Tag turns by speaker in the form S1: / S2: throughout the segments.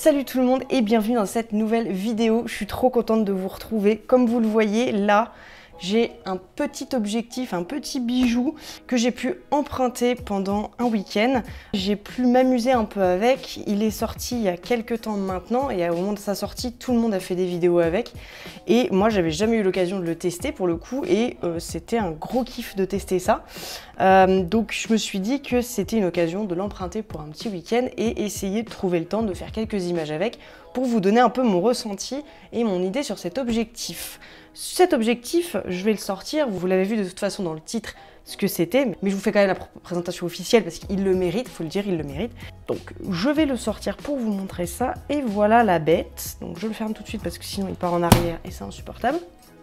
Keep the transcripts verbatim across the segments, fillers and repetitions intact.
S1: Salut tout le monde et bienvenue dans cette nouvelle vidéo. Je suis trop contente de vous retrouver. Comme vous le voyez, là, j'ai un petit objectif, un petit bijou que j'ai pu emprunter pendant un week-end. J'ai pu m'amuser un peu avec. Il est sorti il y a quelques temps maintenant et au moment de sa sortie, tout le monde a fait des vidéos avec. Et moi, j'avais jamais eu l'occasion de le tester pour le coup et euh, c'était un gros kiff de tester ça. Euh, donc je me suis dit que c'était une occasion de l'emprunter pour un petit week-end et essayer de trouver le temps de faire quelques images avec pour vous donner un peu mon ressenti et mon idée sur cet objectif. Cet objectif, je vais le sortir, vous l'avez vu de toute façon dans le titre ce que c'était, mais je vous fais quand même la présentation officielle parce qu'il le mérite, faut le dire, il le mérite. Donc je vais le sortir pour vous montrer ça et voilà la bête. Donc je le ferme tout de suite parce que sinon il part en arrière et c'est insupportable.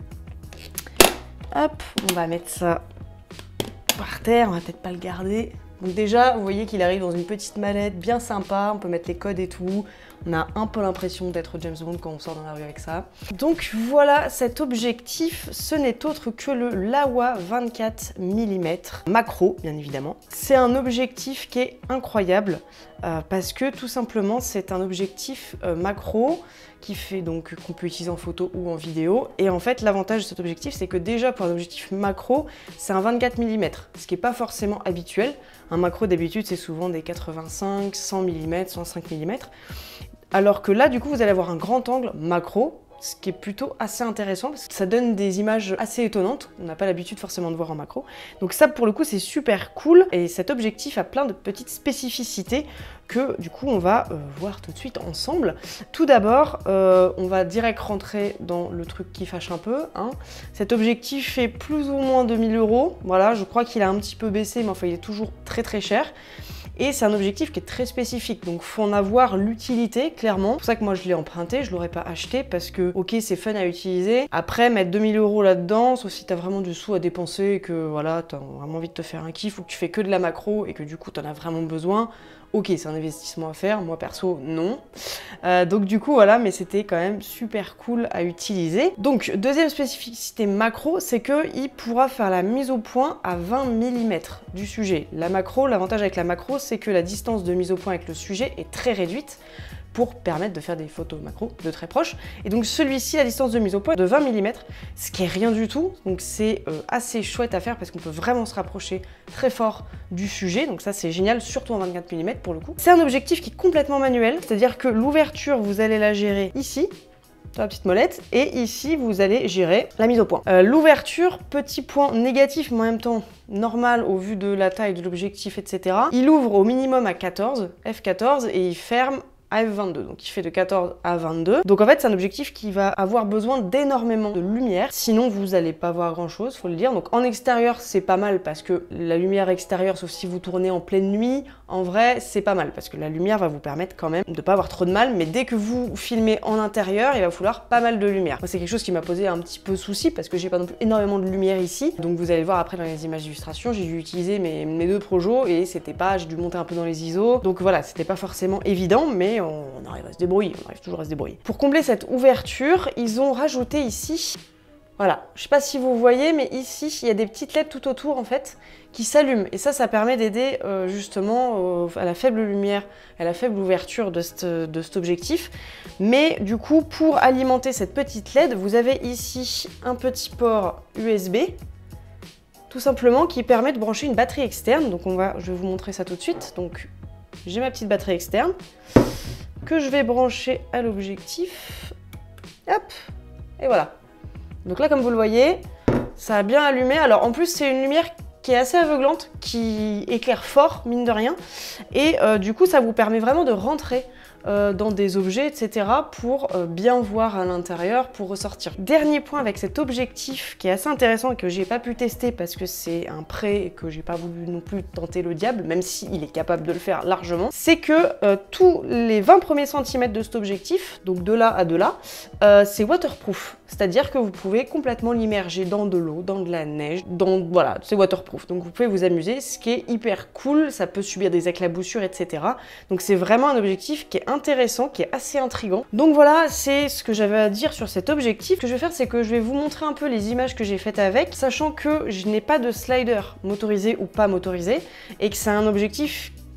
S1: Hop, on va mettre ça par terre, on va peut-être pas le garder. Donc déjà, vous voyez qu'il arrive dans une petite mallette bien sympa, on peut mettre les codes et tout. On a un peu l'impression d'être James Bond quand on sort dans la rue avec ça. Donc voilà, cet objectif, ce n'est autre que le Laowa vingt-quatre millimètres macro, bien évidemment. C'est un objectif qui est incroyable euh, parce que tout simplement, c'est un objectif euh, macro qui fait donc qu'on peut utiliser en photo ou en vidéo. Et en fait, l'avantage de cet objectif, c'est que déjà pour un objectif macro, c'est un vingt-quatre millimètres, ce qui n'est pas forcément habituel. Un macro d'habitude, c'est souvent des quatre-vingt-cinq, cent millimètres, cent cinq millimètres. Alors que là, du coup, vous allez avoir un grand angle macro, ce qui est plutôt assez intéressant parce que ça donne des images assez étonnantes. On n'a pas l'habitude forcément de voir en macro. Donc ça, pour le coup, c'est super cool. Et cet objectif a plein de petites spécificités que, du coup, on va euh, voir tout de suite ensemble. Tout d'abord, euh, on va direct rentrer dans le truc qui fâche un peu. Hein. Cet objectif fait plus ou moins deux mille euros. Voilà, je crois qu'il a un petit peu baissé, mais enfin, il est toujours très très cher. Et c'est un objectif qui est très spécifique, donc faut en avoir l'utilité, clairement. C'est pour ça que moi je l'ai emprunté, je l'aurais pas acheté parce que, ok, c'est fun à utiliser. Après, mettre deux mille euros là-dedans, sauf si t'as vraiment du sous à dépenser et que voilà, t'as vraiment envie de te faire un kiff ou que tu fais que de la macro et que du coup t'en as vraiment besoin. Ok, c'est un investissement à faire, moi perso, non. Euh, donc du coup, voilà, mais c'était quand même super cool à utiliser. Donc, deuxième spécificité macro, c'est qu'il pourra faire la mise au point à vingt millimètres du sujet. La macro, l'avantage avec la macro, c'est que la distance de mise au point avec le sujet est très réduite pour permettre de faire des photos macro de très proche. Et donc celui-ci, la distance de mise au point est de vingt millimètres, ce qui est rien du tout. Donc c'est euh, assez chouette à faire parce qu'on peut vraiment se rapprocher très fort du sujet. Donc ça c'est génial, surtout en vingt-quatre millimètres pour le coup. C'est un objectif qui est complètement manuel, c'est-à-dire que l'ouverture, vous allez la gérer ici, dans la petite molette, et ici vous allez gérer la mise au point. Euh, L'ouverture, petit point négatif, mais en même temps normal au vu de la taille de l'objectif, et cetera. Il ouvre au minimum à quatorze, F quatorze, et il ferme à F vingt-deux, donc il fait de quatorze à vingt-deux. Donc en fait, c'est un objectif qui va avoir besoin d'énormément de lumière, sinon vous n'allez pas voir grand chose, faut le dire. Donc en extérieur, c'est pas mal parce que la lumière extérieure, sauf si vous tournez en pleine nuit, en vrai, c'est pas mal parce que la lumière va vous permettre quand même de pas avoir trop de mal, mais dès que vous filmez en intérieur, il va falloir pas mal de lumière. Moi, c'est quelque chose qui m'a posé un petit peu souci parce que j'ai pas non plus énormément de lumière ici. Donc vous allez voir après dans les images d'illustration, j'ai dû utiliser mes, mes deux projos et c'était pas, j'ai dû monter un peu dans les I S O. Donc voilà, c'était pas forcément évident, mais on, on arrive à se débrouiller, on arrive toujours à se débrouiller. Pour combler cette ouverture, ils ont rajouté ici, voilà, je sais pas si vous voyez, mais ici, il y a des petites L E D tout autour, en fait, qui s'allument. Et ça, ça permet d'aider, euh, justement, euh, à la faible lumière, à la faible ouverture de, cette, de cet objectif. Mais, du coup, pour alimenter cette petite L E D, vous avez ici un petit port U S B, tout simplement, qui permet de brancher une batterie externe. Donc, on va, je vais vous montrer ça tout de suite. Donc, j'ai ma petite batterie externe que je vais brancher à l'objectif. Hop, et voilà. Donc là, comme vous le voyez, ça a bien allumé. Alors en plus, c'est une lumière qui est assez aveuglante, qui éclaire fort, mine de rien. Et euh, du coup, ça vous permet vraiment de rentrer euh, dans des objets, et cetera pour euh, bien voir à l'intérieur, pour ressortir. Dernier point avec cet objectif qui est assez intéressant et que j'ai pas pu tester parce que c'est un prêt et que j'ai pas voulu non plus tenter le diable, même s'il est capable de le faire largement, c'est que euh, tous les vingt premiers centimètres de cet objectif, donc de là à de là, euh, c'est waterproof. C'est-à-dire que vous pouvez complètement l'immerger dans de l'eau, dans de la neige, dans, voilà, c'est waterproof. Donc vous pouvez vous amuser, ce qui est hyper cool, ça peut subir des éclaboussures, et cetera. Donc c'est vraiment un objectif qui est intéressant, qui est assez intriguant. Donc voilà, c'est ce que j'avais à dire sur cet objectif. Ce que je vais faire, c'est que je vais vous montrer un peu les images que j'ai faites avec, sachant que je n'ai pas de slider motorisé ou pas motorisé, et que c'est un objectif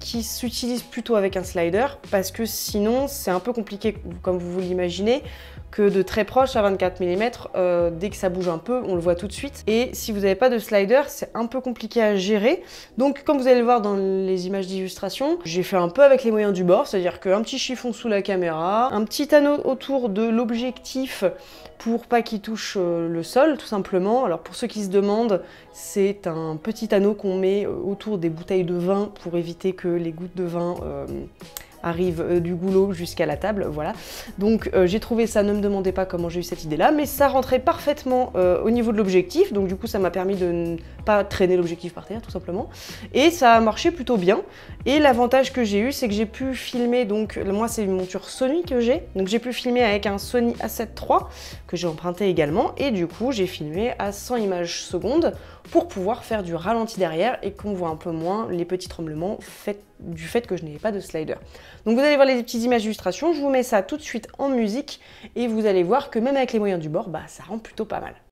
S1: qui s'utilise plutôt avec un slider parce que sinon c'est un peu compliqué, comme vous l'imaginez, que de très proche à vingt-quatre millimètres, euh, dès que ça bouge un peu, on le voit tout de suite. Et si vous n'avez pas de slider, c'est un peu compliqué à gérer. Donc comme vous allez le voir dans les images d'illustration, j'ai fait un peu avec les moyens du bord, c'est-à-dire qu'un petit chiffon sous la caméra, un petit anneau autour de l'objectif pour pas qu'il touche le sol, tout simplement. Alors pour ceux qui se demandent, c'est un petit anneau qu'on met autour des bouteilles de vin pour éviter que les gouttes de vin euh, arrive euh, du goulot jusqu'à la table, voilà. Donc euh, j'ai trouvé ça, ne me demandez pas comment j'ai eu cette idée là, mais ça rentrait parfaitement euh, au niveau de l'objectif, donc du coup ça m'a permis de ne pas traîner l'objectif par terre tout simplement, et ça a marché plutôt bien. Et l'avantage que j'ai eu, c'est que j'ai pu filmer, donc moi c'est une monture Sony que j'ai, donc j'ai pu filmer avec un Sony A sept trois que j'ai emprunté également, et du coup j'ai filmé à cent images secondes pour pouvoir faire du ralenti derrière et qu'on voit un peu moins les petits tremblements fait, du fait que je n'ai pas de slider. Donc vous allez voir les petites images d'illustration, je vous mets ça tout de suite en musique et vous allez voir que même avec les moyens du bord, bah, ça rend plutôt pas mal.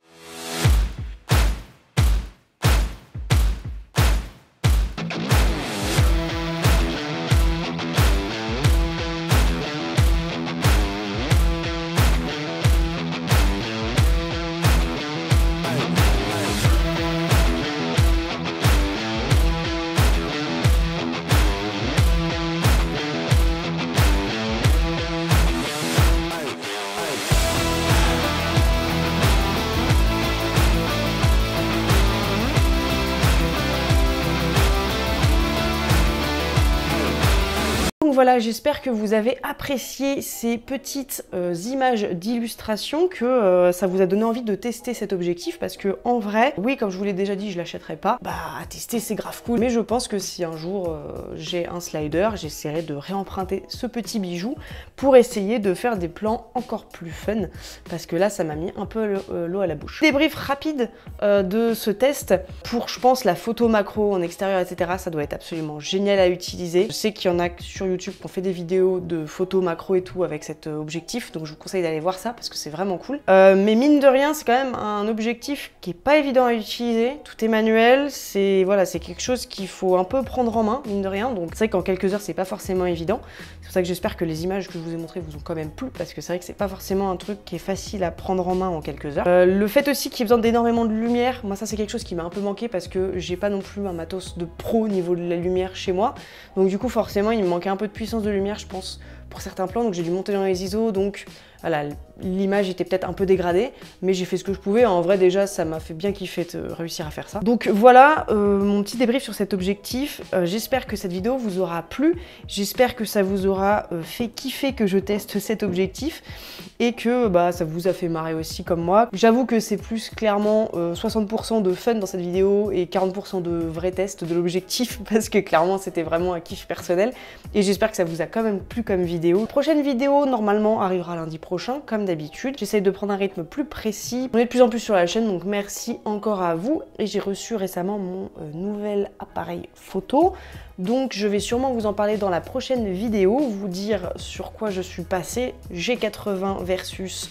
S1: Donc voilà, j'espère que vous avez apprécié ces petites euh, images d'illustration, que euh, ça vous a donné envie de tester cet objectif, parce que en vrai, oui, comme je vous l'ai déjà dit, je l'achèterai pas. Bah, à tester, c'est grave cool. Mais je pense que si un jour euh, j'ai un slider, j'essaierai de réemprunter ce petit bijou pour essayer de faire des plans encore plus fun, parce que là, ça m'a mis un peu l'eau à la bouche. Débrief rapide euh, de ce test. Pour, je pense, la photo macro en extérieur, et cetera, ça doit être absolument génial à utiliser. Je sais qu'il y en a sur YouTube qui ont fait des vidéos de photos macro et tout avec cet objectif, donc je vous conseille d'aller voir ça parce que c'est vraiment cool. Euh, mais mine de rien, c'est quand même un objectif qui est pas évident à utiliser. Tout est manuel, c'est voilà, c'est quelque chose qu'il faut un peu prendre en main, mine de rien. Donc c'est vrai qu'en quelques heures, c'est pas forcément évident. C'est pour ça que j'espère que les images que je vous ai montrées vous ont quand même plu, parce que c'est vrai que c'est pas forcément un truc qui est facile à prendre en main en quelques heures. Euh, le fait aussi qu'il y ait besoin d'énormément de lumière, moi ça c'est quelque chose qui m'a un peu manqué parce que j'ai pas non plus un matos de pro au niveau de la lumière chez moi. Donc du coup forcément il me manquait un peu de puissance de lumière, je pense, pour certains plans, donc j'ai dû monter dans les I S O, donc voilà, l'image était peut-être un peu dégradée, mais j'ai fait ce que je pouvais. En vrai, déjà, ça m'a fait bien kiffer de réussir à faire ça. Donc voilà, euh, mon petit débrief sur cet objectif. Euh, j'espère que cette vidéo vous aura plu. J'espère que ça vous aura euh, fait kiffer que je teste cet objectif et que bah, ça vous a fait marrer aussi comme moi. J'avoue que c'est plus clairement euh, soixante pour cent de fun dans cette vidéo et quarante pour cent de vrai test de l'objectif, parce que clairement, c'était vraiment un kiff personnel. Et j'espère que ça vous a quand même plu comme vidéo. La prochaine vidéo, normalement, arrivera lundi prochain. Prochain, comme d'habitude. J'essaye de prendre un rythme plus précis. On est de plus en plus sur la chaîne, donc merci encore à vous. Et j'ai reçu récemment mon euh, nouvel appareil photo. Donc je vais sûrement vous en parler dans la prochaine vidéo, vous dire sur quoi je suis passée. G quatre-vingts versus...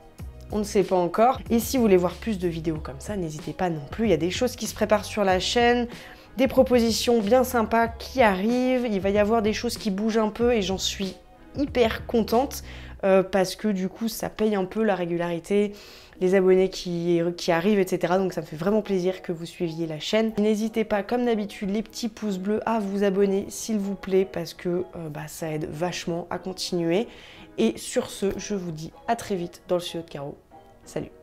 S1: on ne sait pas encore. Et si vous voulez voir plus de vidéos comme ça, n'hésitez pas non plus. Il y a des choses qui se préparent sur la chaîne, des propositions bien sympas qui arrivent. Il va y avoir des choses qui bougent un peu et j'en suis hyper contente. Euh, parce que du coup ça paye un peu la régularité, les abonnés qui, qui arrivent, et cetera. Donc ça me fait vraiment plaisir que vous suiviez la chaîne. N'hésitez pas, comme d'habitude, les petits pouces bleus à vous abonner s'il vous plaît, parce que euh, bah, ça aide vachement à continuer. Et sur ce, je vous dis à très vite dans le studio de Caro. Salut!